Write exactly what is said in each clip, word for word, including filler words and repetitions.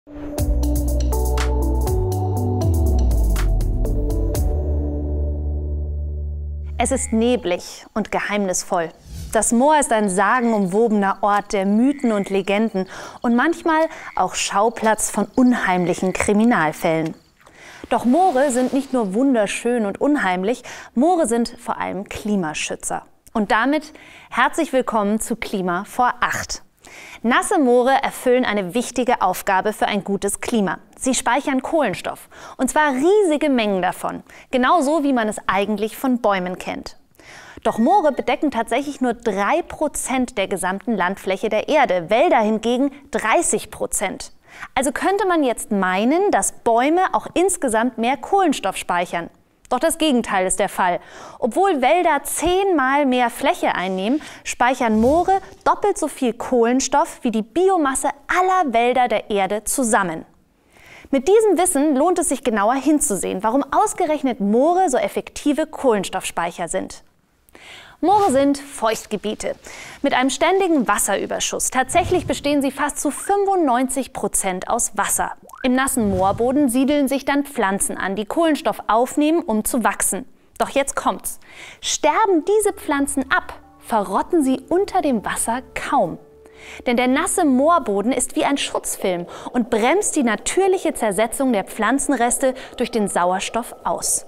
Es ist neblig und geheimnisvoll. Das Moor ist ein sagenumwobener Ort der Mythen und Legenden und manchmal auch Schauplatz von unheimlichen Kriminalfällen. Doch Moore sind nicht nur wunderschön und unheimlich, Moore sind vor allem Klimaschützer. Und damit herzlich willkommen zu Klima vor acht. Nasse Moore erfüllen eine wichtige Aufgabe für ein gutes Klima. Sie speichern Kohlenstoff, und zwar riesige Mengen davon, genauso wie man es eigentlich von Bäumen kennt. Doch Moore bedecken tatsächlich nur drei Prozent der gesamten Landfläche der Erde, Wälder hingegen dreißig Prozent. Also könnte man jetzt meinen, dass Bäume auch insgesamt mehr Kohlenstoff speichern. Doch das Gegenteil ist der Fall. Obwohl Wälder zehnmal mehr Fläche einnehmen, speichern Moore doppelt so viel Kohlenstoff wie die Biomasse aller Wälder der Erde zusammen. Mit diesem Wissen lohnt es sich genauer hinzusehen, warum ausgerechnet Moore so effektive Kohlenstoffspeicher sind. Moore sind Feuchtgebiete mit einem ständigen Wasserüberschuss. Tatsächlich bestehen sie fast zu fünfundneunzig Prozent aus Wasser. Im nassen Moorboden siedeln sich dann Pflanzen an, die Kohlenstoff aufnehmen, um zu wachsen. Doch jetzt kommt's. Sterben diese Pflanzen ab, verrotten sie unter dem Wasser kaum. Denn der nasse Moorboden ist wie ein Schutzfilm und bremst die natürliche Zersetzung der Pflanzenreste durch den Sauerstoff aus.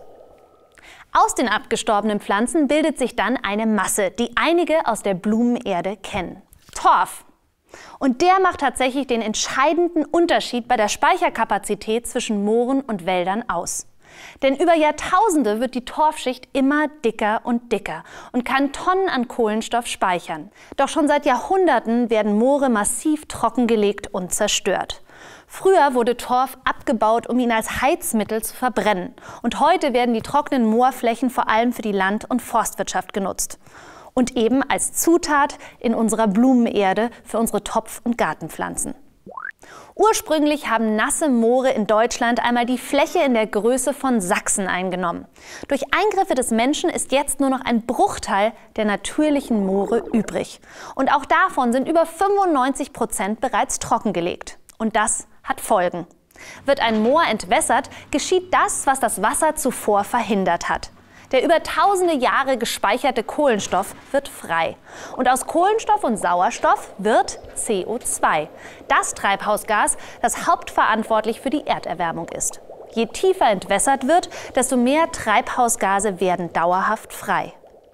Aus den abgestorbenen Pflanzen bildet sich dann eine Masse, die einige aus der Blumenerde kennen. Torf. Und der macht tatsächlich den entscheidenden Unterschied bei der Speicherkapazität zwischen Mooren und Wäldern aus. Denn über Jahrtausende wird die Torfschicht immer dicker und dicker und kann Tonnen an Kohlenstoff speichern. Doch schon seit Jahrhunderten werden Moore massiv trockengelegt und zerstört. Früher wurde Torf abgebaut, um ihn als Heizmittel zu verbrennen. Und heute werden die trockenen Moorflächen vor allem für die Land- und Forstwirtschaft genutzt. Und eben als Zutat in unserer Blumenerde für unsere Topf- und Gartenpflanzen. Ursprünglich haben nasse Moore in Deutschland einmal die Fläche in der Größe von Sachsen eingenommen. Durch Eingriffe des Menschen ist jetzt nur noch ein Bruchteil der natürlichen Moore übrig. Und auch davon sind über fünfundneunzig Prozent bereits trockengelegt. Und das hat Folgen. Wird ein Moor entwässert, geschieht das, was das Wasser zuvor verhindert hat. Der über tausende Jahre gespeicherte Kohlenstoff wird frei. Und aus Kohlenstoff und Sauerstoff wird C O zwei. Das Treibhausgas, das hauptverantwortlich für die Erderwärmung ist. Je tiefer entwässert wird, desto mehr Treibhausgase werden dauerhaft frei.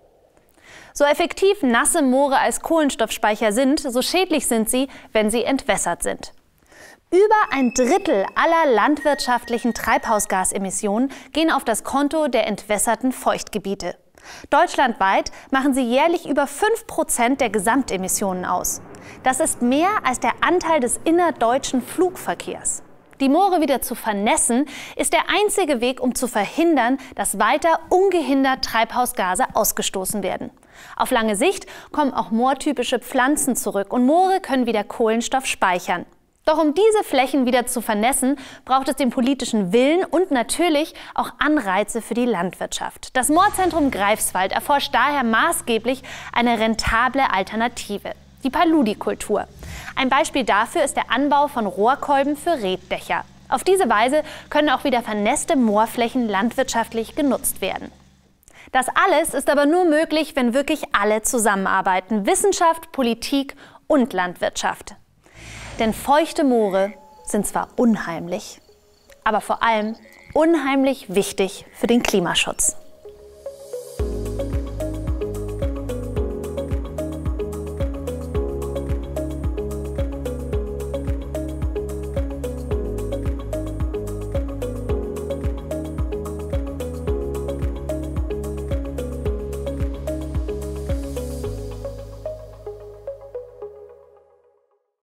So effektiv nasse Moore als Kohlenstoffspeicher sind, so schädlich sind sie, wenn sie entwässert sind. Über ein Drittel aller landwirtschaftlichen Treibhausgasemissionen gehen auf das Konto der entwässerten Feuchtgebiete. Deutschlandweit machen sie jährlich über fünf Prozent der Gesamtemissionen aus. Das ist mehr als der Anteil des innerdeutschen Flugverkehrs. Die Moore wieder zu vernässen, ist der einzige Weg, um zu verhindern, dass weiter ungehindert Treibhausgase ausgestoßen werden. Auf lange Sicht kommen auch moortypische Pflanzen zurück und Moore können wieder Kohlenstoff speichern. Doch um diese Flächen wieder zu vernässen, braucht es den politischen Willen und natürlich auch Anreize für die Landwirtschaft. Das Moorzentrum Greifswald erforscht daher maßgeblich eine rentable Alternative, die Paludikultur. Ein Beispiel dafür ist der Anbau von Rohrkolben für Reetdächer. Auf diese Weise können auch wieder vernässte Moorflächen landwirtschaftlich genutzt werden. Das alles ist aber nur möglich, wenn wirklich alle zusammenarbeiten: Wissenschaft, Politik und Landwirtschaft. Denn feuchte Moore sind zwar unheimlich, aber vor allem unheimlich wichtig für den Klimaschutz.